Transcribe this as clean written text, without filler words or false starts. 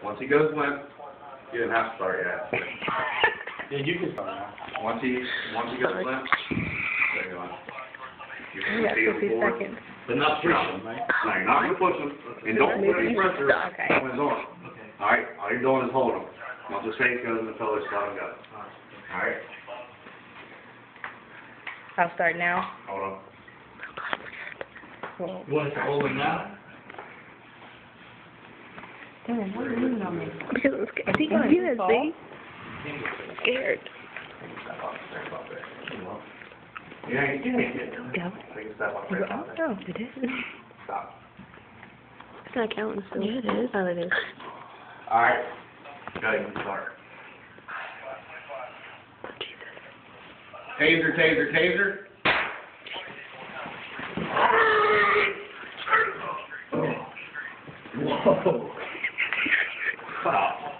Once he goes limp, you didn't have to start yet. Yeah, you can start now. Once he goes limp, there you go. You We got 50 seconds. But not push him, right? No, you're not gonna push him, and don't put any pressure Okay. on his arm. Alright, all you're doing is holding him. Once his face goes in the pillow, just let him go. Alright, I'll start now. hold on. Well, You want us to hold him now? damn, why are you leaning on me? Because I'm scared. Is he going to fall? I'm scared. Yeah, you can. Don't go. Take a step up You right go, now. oh, it is. Stop. It's not counting still. Yeah, it is. Oh, it is. Alright, go ahead and start. Oh, Jesus. Taser, taser, taser. Whoa. Stop.